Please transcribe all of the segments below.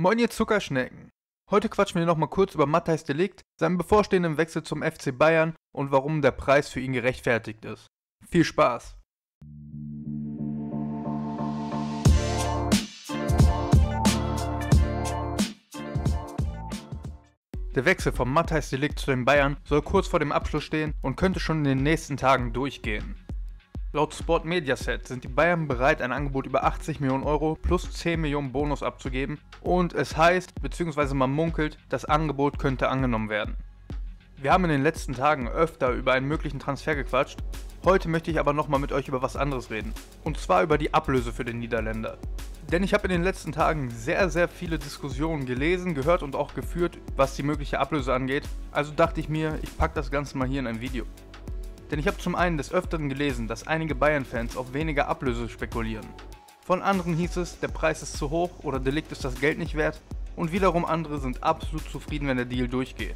Moin ihr Zuckerschnecken! Heute quatschen wir nochmal kurz über Matthijs de Ligt, seinen bevorstehenden Wechsel zum FC Bayern und warum der Preis für ihn gerechtfertigt ist. Viel Spaß! Der Wechsel von Matthijs de Ligt zu den Bayern soll kurz vor dem Abschluss stehen und könnte schon in den nächsten Tagen durchgehen. Laut Sport Mediaset sind die Bayern bereit, ein Angebot über 80 Millionen Euro plus 10 Millionen Bonus abzugeben und es heißt, bzw. man munkelt, das Angebot könnte angenommen werden. Wir haben in den letzten Tagen öfter über einen möglichen Transfer gequatscht, heute möchte ich aber nochmal mit euch über was anderes reden, und zwar über die Ablöse für den Niederländer. Denn ich habe in den letzten Tagen sehr viele Diskussionen gelesen, gehört und auch geführt, was die mögliche Ablöse angeht, also dachte ich mir, ich packe das Ganze mal hier in ein Video. Denn ich habe zum einen des Öfteren gelesen, dass einige Bayern-Fans auf weniger Ablöse spekulieren. Von anderen hieß es, der Preis ist zu hoch oder de Ligt ist das Geld nicht wert und wiederum andere sind absolut zufrieden, wenn der Deal durchgeht.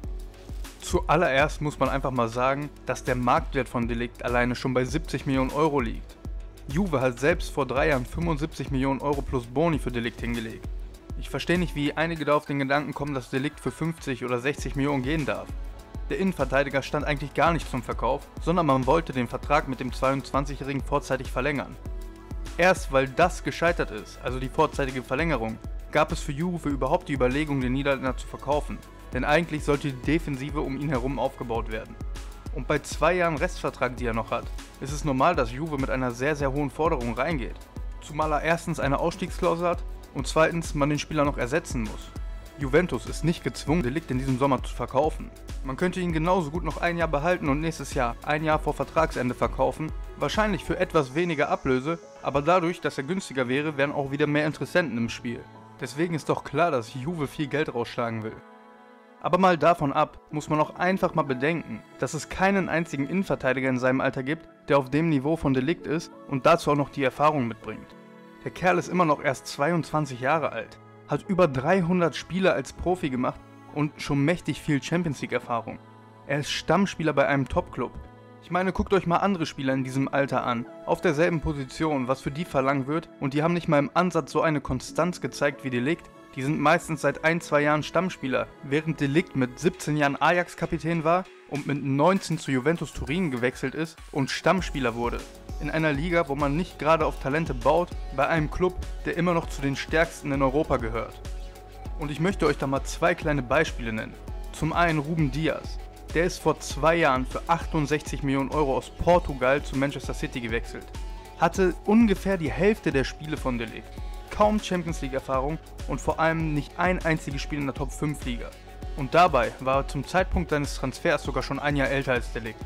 Zuallererst muss man einfach mal sagen, dass der Marktwert von de Ligt alleine schon bei 70 Millionen Euro liegt. Juve hat selbst vor 3 Jahren 75 Millionen Euro plus Boni für de Ligt hingelegt. Ich verstehe nicht, wie einige da auf den Gedanken kommen, dass de Ligt für 50 oder 60 Millionen gehen darf. Der Innenverteidiger stand eigentlich gar nicht zum Verkauf, sondern man wollte den Vertrag mit dem 22-Jährigen vorzeitig verlängern. Erst weil das gescheitert ist, also die vorzeitige Verlängerung, gab es für Juve überhaupt die Überlegung, den Niederländer zu verkaufen, denn eigentlich sollte die Defensive um ihn herum aufgebaut werden. Und bei 2 Jahren Restvertrag, die er noch hat, ist es normal, dass Juve mit einer sehr hohen Forderung reingeht. Zumal er erstens eine Ausstiegsklausel hat und zweitens man den Spieler noch ersetzen muss. Juventus ist nicht gezwungen, de Ligt in diesem Sommer zu verkaufen. Man könnte ihn genauso gut noch ein Jahr behalten und nächstes Jahr, ein Jahr vor Vertragsende verkaufen, wahrscheinlich für etwas weniger Ablöse, aber dadurch, dass er günstiger wäre, wären auch wieder mehr Interessenten im Spiel. Deswegen ist doch klar, dass Juve viel Geld rausschlagen will. Aber mal davon ab, muss man auch einfach mal bedenken, dass es keinen einzigen Innenverteidiger in seinem Alter gibt, der auf dem Niveau von de Ligt ist und dazu auch noch die Erfahrung mitbringt. Der Kerl ist immer noch erst 22 Jahre alt, hat über 300 Spiele als Profi gemacht und schon mächtig viel Champions League Erfahrung. Er ist Stammspieler bei einem Top-Club. Ich meine, guckt euch mal andere Spieler in diesem Alter an, auf derselben Position, was für die verlangt wird, und die haben nicht mal im Ansatz so eine Konstanz gezeigt wie de Ligt. Die sind meistens seit 1-2 Jahren Stammspieler, während de Ligt mit 17 Jahren Ajax-Kapitän war und mit 19 zu Juventus Turin gewechselt ist und Stammspieler wurde. In einer Liga, wo man nicht gerade auf Talente baut, bei einem Club, der immer noch zu den stärksten in Europa gehört. Und ich möchte euch da mal 2 kleine Beispiele nennen. Zum einen Ruben Dias. Der ist vor 2 Jahren für 68 Millionen Euro aus Portugal zu Manchester City gewechselt. Hatte ungefähr die Hälfte der Spiele von de Ligt. Kaum Champions League Erfahrung und vor allem nicht ein einziges Spiel in der Top 5 Liga. Und dabei war er zum Zeitpunkt seines Transfers sogar schon ein Jahr älter als de Ligt.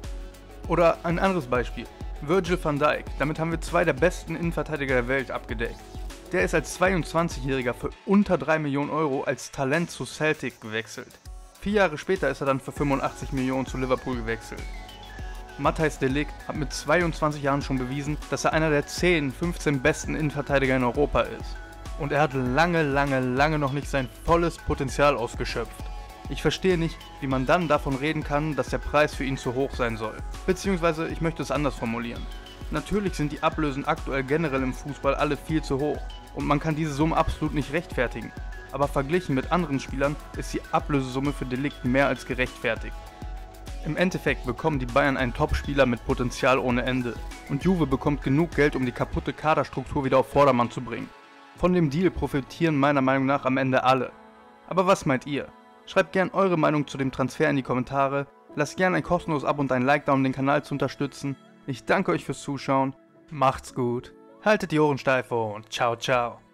Oder ein anderes Beispiel. Virgil van Dijk, damit haben wir 2 der besten Innenverteidiger der Welt abgedeckt. Der ist als 22-Jähriger für unter 3 Millionen Euro als Talent zu Celtic gewechselt. 4 Jahre später ist er dann für 85 Millionen zu Liverpool gewechselt. Matthijs de Ligt hat mit 22 Jahren schon bewiesen, dass er einer der 10, 15 besten Innenverteidiger in Europa ist. Und er hat lange noch nicht sein volles Potenzial ausgeschöpft. Ich verstehe nicht, wie man dann davon reden kann, dass der Preis für ihn zu hoch sein soll. Beziehungsweise, ich möchte es anders formulieren. Natürlich sind die Ablösen aktuell generell im Fußball alle viel zu hoch und man kann diese Summe absolut nicht rechtfertigen. Aber verglichen mit anderen Spielern ist die Ablösesumme für de Ligt mehr als gerechtfertigt. Im Endeffekt bekommen die Bayern einen Top-Spieler mit Potenzial ohne Ende und Juve bekommt genug Geld, um die kaputte Kaderstruktur wieder auf Vordermann zu bringen. Von dem Deal profitieren meiner Meinung nach am Ende alle. Aber was meint ihr? Schreibt gern eure Meinung zu dem Transfer in die Kommentare, lasst gern ein kostenloses Abo und ein Like da, um den Kanal zu unterstützen. Ich danke euch fürs Zuschauen, macht's gut, haltet die Ohren steif und ciao.